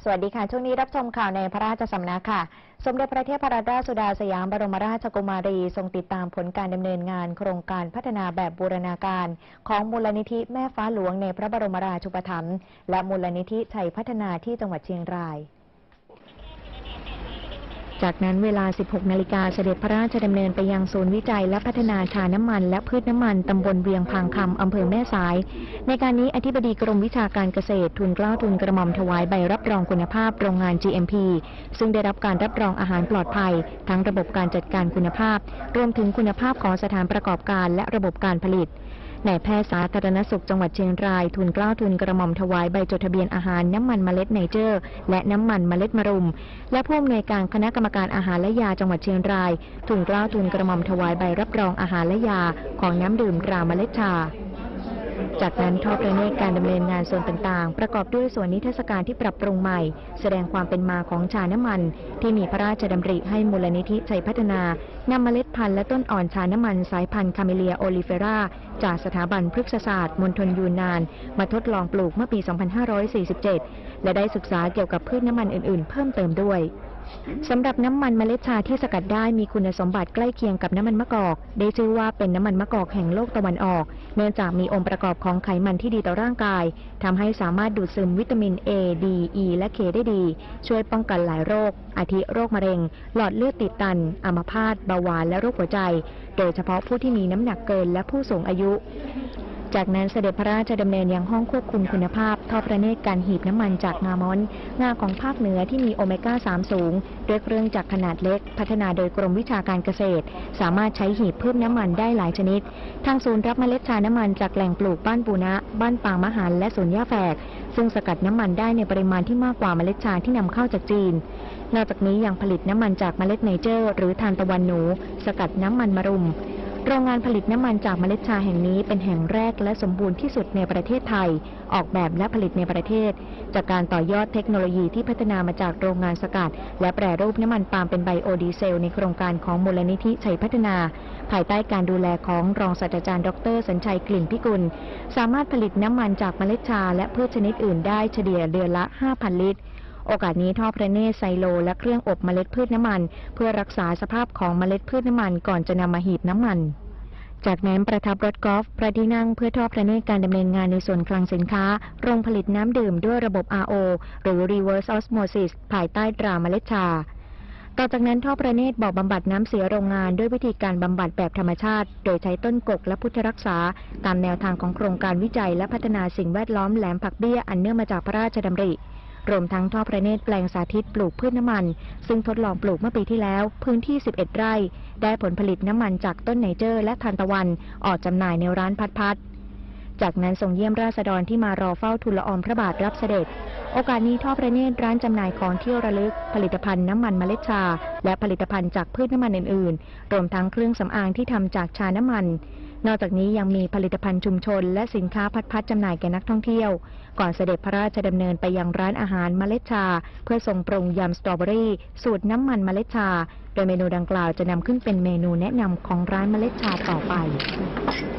วัสดีค่ะช่วงนี้รับชมข่าวในพระราชสำนักค่ะสมเด็จพระเทพรัตนราชสุดาสยามบรมราชกุมารีทรงติดตามผลการดำเนินงานโครงการพัฒนาแบบบูรณาการของมูลนิธิแม่ฟ้าหลวงในพระบรมราชูปถัมภ์และมูลนิธิชัยพัฒนาที่จังหวัดเชียงรายจากนั้นเวลา 16 นาฬิกาเสด็จพระราชดำเนินไปยังศูนย์วิจัยและพัฒนาชาน้ำมันและพืชน้ำมันตำบลเวียงพางคำอำเภอแม่สายในการนี้อธิบดีกรมวิชาการเกษตรทูลเกล้าทูลกระหม่อมถวายใบรับรองคุณภาพโรงงาน GMP ซึ่งได้รับการรับรองอาหารปลอดภัยทั้งระบบการจัดการคุณภาพรวมถึงคุณภาพของสถานประกอบการและระบบการผลิตนายแพทย์สาธารณสุขจังหวัดเชียงรายทูลเกล้าทูลกระหม่อมถวายใบจดทะเบียนอาหารน้ำมันเมล็ดไนเจอร์และน้ำมันเมล็ดมะรุมและผู้อำนวยการคณะกรรมการอาหารและยาจังหวัดเชียงรายทูลเกล้าทูลกระหม่อมถวายใบรับรองอาหารและยาของน้ำดื่มตราเมล็ดชาจากนั้นทอดพระเนตรการดำเนินงานส่วนต่างๆประกอบด้วยส่วนนิทรรศการที่ปรับปรุงใหม่แสดงความเป็นมาของชาน้ำมันที่มีพระราชดำริให้มูลนิธิชัยพัฒนานำเมล็ดพันธุ์และต้นอ่อนชาน้ำมันสายพันธุ์คาเมเลียโอลิเฟราจากสถาบันพฤกษศาสตร์มณฑลยูนนานมาทดลองปลูกเมื่อปี 2547 และได้ศึกษาเกี่ยวกับพืชน้ำมันอื่นๆเพิ่มเติมด้วยสำหรับน้ำมันเมล็ดชาที่สกัดได้มีคุณสมบัติใกล้เคียงกับน้ำมันมะกอกได้ชื่อว่าเป็นน้ำมันมะกอกแห่งโลกตะวันออกเนื่องจากมีองค์ประกอบของไขมันที่ดีต่อร่างกายทำให้สามารถดูดซึมวิตามิน A, D, E และ K ได้ดีช่วยป้องกันหลายโรคอาทิโรคมะเร็งหลอดเลือดตีบตันอัมพาตเบาหวานและโรคหัวใจโดยเฉพาะผู้ที่มีน้ำหนักเกินและผู้สูงอายุจากนั้นเสด็จพระราชดำเนินยังห้องควบคุมคุณภาพทอดพระเนตรการหีบน้ำมันจากงาม้อนงาของภาคเหนือที่มีโอเมก้า 3 สูงด้วยเครื่องจักรขนาดเล็กพัฒนาโดยกรมวิชาการเกษตรสามารถใช้หีบเพิ่มน้ำมันได้หลายชนิดทางศูนย์รับเมล็ดชาน้ำมันจากแหล่งปลูกบ้านปูนะบ้านปางมหันและสวนย่าแฝกซึ่งสกัดน้ำมันได้ในปริมาณที่มากกว่าเมล็ดชาที่นำเข้าจากจีนนอกจากนี้ยังผลิตน้ำมันจากเมล็ดไนเจอร์หรือทานตะวันหนูสกัดน้ำมันมะรุมโรงงานผลิตน้ำมันจากเมล็ดชาแห่งนี้เป็นแห่งแรกและสมบูรณ์ที่สุดในประเทศไทยออกแบบและผลิตในประเทศจากการต่อยอดเทคโนโลยีที่พัฒนามาจากโรงงานสกัดและแปรรูปน้ำมันปาล์มเป็นไบโอดีเซลในโครงการของมูลนิธิชัยพัฒนาภายใต้การดูแลของรองศาสตราจารย์ดร.สัญชัยกลิ่นพิกุลสามารถผลิตน้ำมันจากเมล็ดชาและพืชชนิดอื่นได้เฉลี่ยเดือนละ 5,000 ลิตรโอกาสนี้ทอดพระเนตรไซโลและเครื่องอบเมล็ดพืชน้ำมันเพื่อรักษาสภาพของเมล็ดพืชน้ำมันก่อนจะนำมาหีบน้ำมันจากนั้นประทับรถกอล์ฟพระที่นั่งเพื่อทอดพระเนตรการดำเนินงานในส่วนคลังสินค้าโรงผลิตน้ำดื่มด้วยระบบ RO หรือ Reverse Osmosis ภายใต้ตราเมล็ดชาต่อจากนั้นทอดพระเนตรบ่อบำบัดน้ำเสียโรงงานด้วยวิธีการบำบัดแบบธรรมชาติโดยใช้ต้นกกและพุทธรักษาตามแนวทางของโครงการวิจัยและพัฒนาสิ่งแวดล้อมแหลมผักเบี้ยอันเนื่องมาจากพระราชดำริรวมทั้งทอดพระเนตรแปลงสาธิตปลูกพืชน้ำมันซึ่งทดลองปลูกเมื่อปีที่แล้วพื้นที่ 11 ไร่ได้ผลผลิตน้ำมันจากต้นไนเจอร์และทานตะวันออกจำหน่ายในร้านพัดจากนั้นส่งเยี่ยมราษฎรที่มารอเฝ้าทูลละอองพระบาทรับเสด็จโอกาสนี้ทอดพระเนตรร้านจำหน่ายของที่ระลึกผลิตภัณฑ์น้ำมันเมล็ดชาและผลิตภัณฑ์จากพืชน้ำมันอื่นๆรวมทั้งเครื่องสำอางที่ทำจากชาน้ำมันนอกจากนี้ยังมีผลิตภัณฑ์ชุมชนและสินค้าพัดจำหน่ายแก่นักท่องเที่ยวก่อนเสด็จพระราชดำเนินไปยังร้านอาหารเมล็ดชาเพื่อทรงปรุงยำสตรอเบอรี่สูตรน้ำมันเมล็ดชาโดยเมนูดังกล่าวจะนำขึ้นเป็นเมนูแนะนำของร้านเมล็ดชาต่อไป